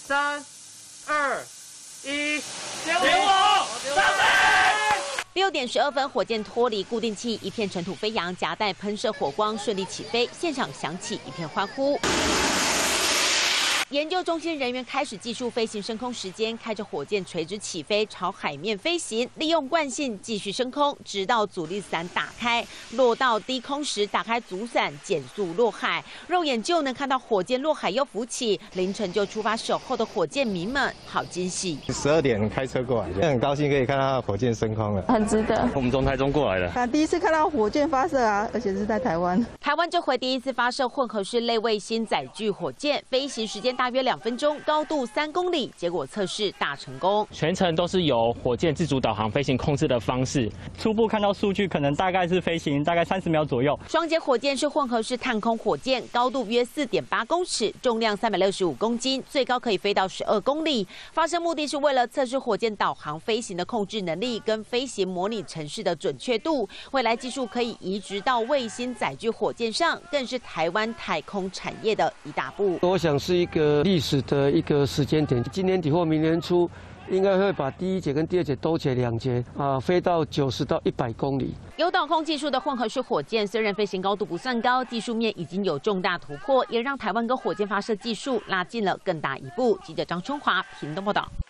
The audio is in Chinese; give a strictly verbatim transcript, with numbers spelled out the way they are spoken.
三、二、一， 点火！上飞！ 六点十二分，火箭脱离固定器，一片尘土飞扬，夹带喷射火光，顺利起飞，现场响起一片欢呼。 研究中心人员开始计数飞行升空时间，开着火箭垂直起飞，朝海面飞行，利用惯性继续升空，直到阻力伞打开，落到低空时打开阻伞，减速落海，肉眼就能看到火箭落海又浮起。凌晨就出发守候的火箭迷们，好惊喜！ 十二点开车过来，很高兴可以看到火箭升空了， 很值得。 我们从台中过来的， 啊，第一次看到火箭发射啊，而且是在台湾。 台湾这回第一次发射混合式类卫星载具火箭，飞行时间 大约两分钟，高度三公里，结果测试大成功。 全程都是由火箭自主导航飞行控制的方式， 初步看到数据可能大概是飞行大概三十秒左右。 双节火箭是混合式探空火箭，高度约 四点八公尺，重量三百六十五公斤，最高可以飞到十二公里。发射目的是为了测试火箭导航飞行的控制能力跟飞行模拟程式的准确度。未来技术可以移植到卫星载具火箭上，更是台湾太空产业的一大步。 我想是一个历史的一个时间点，今年底或明年初，应该会把第一节跟第二节多节两节啊，飞到九十到一百公里。 有导空技术的混合式火箭，虽然飞行高度不算高，技术面已经有重大突破，也让台湾跟火箭发射技术拉近了更大一步。记者张春华屏东报道。